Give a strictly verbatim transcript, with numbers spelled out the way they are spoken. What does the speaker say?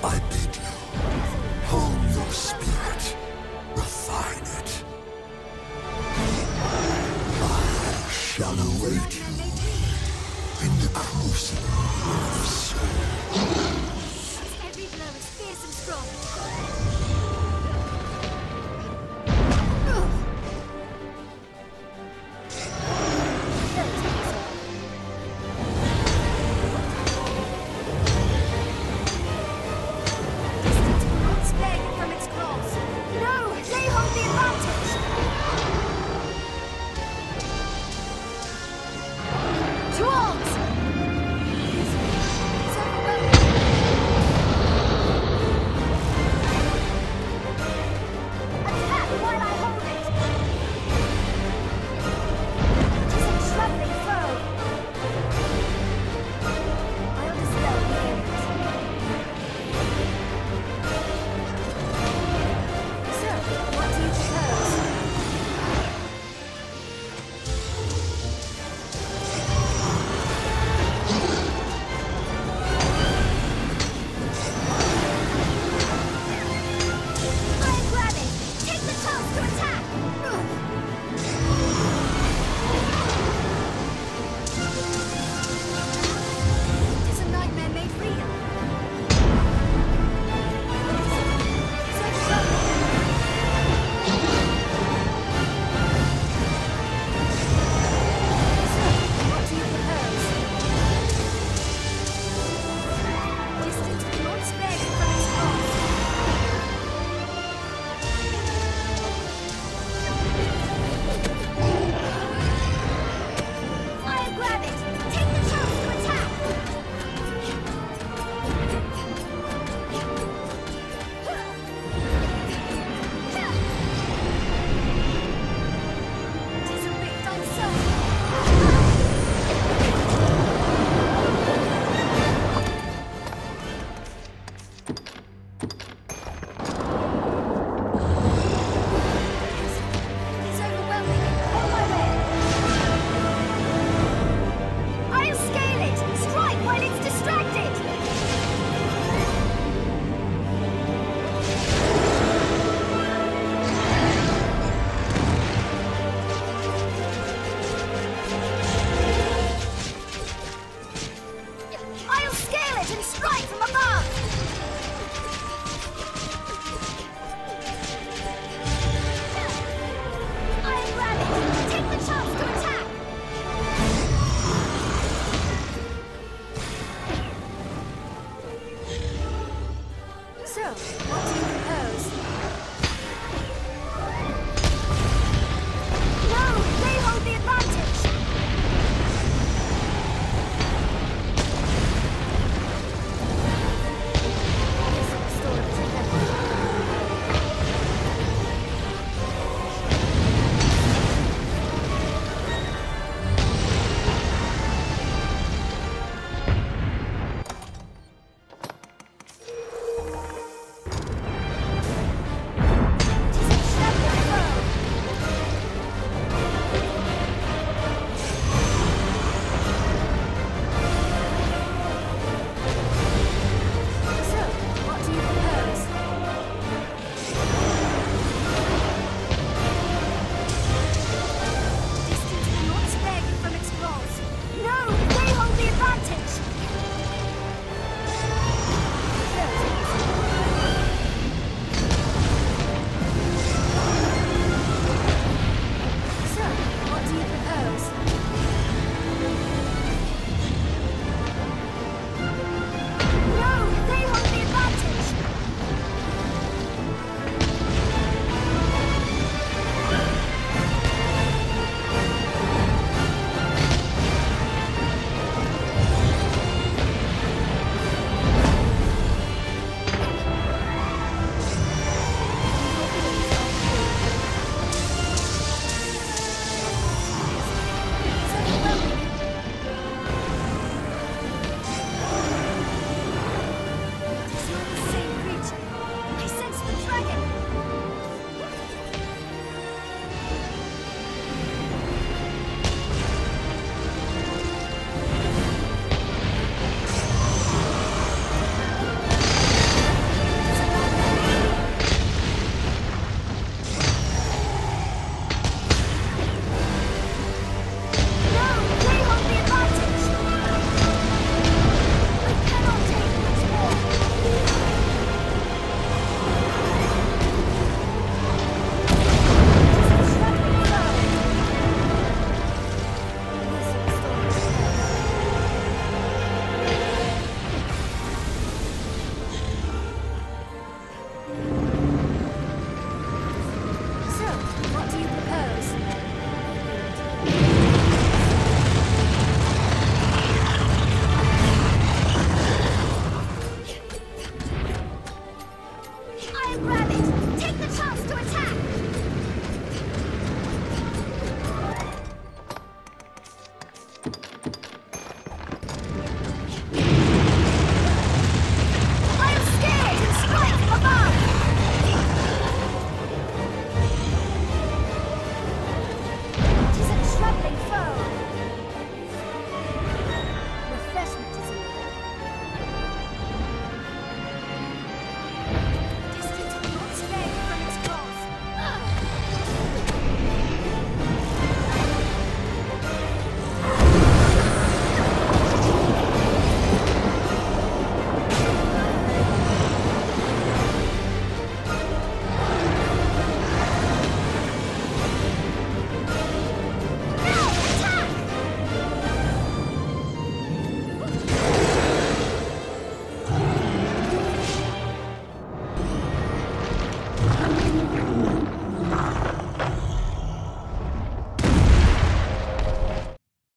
I bid you, hone your spirit, refine it. I shall await you in the crucible of soul. Every blow is fierce and strong. Distance will not spare you from its claws. No, they hold the advantage. To arms! It's overwhelming. Attack while I hold it! It is a troubling foe. I'll dispel the image. So, what do you propose? Iron Granite! Take the chance to attack! It is a nightmare made real. It's overwhelming. So, what do you propose? Distance will not spare you from its claws. Iron Granite! Take the chance to attack! It is a rift unsolved. It's overwhelming. On my way. I'll scale it! Strike while it's distracted! I'll scale it and strike from above! Iron Granite! Take the chance to attack! So, what do you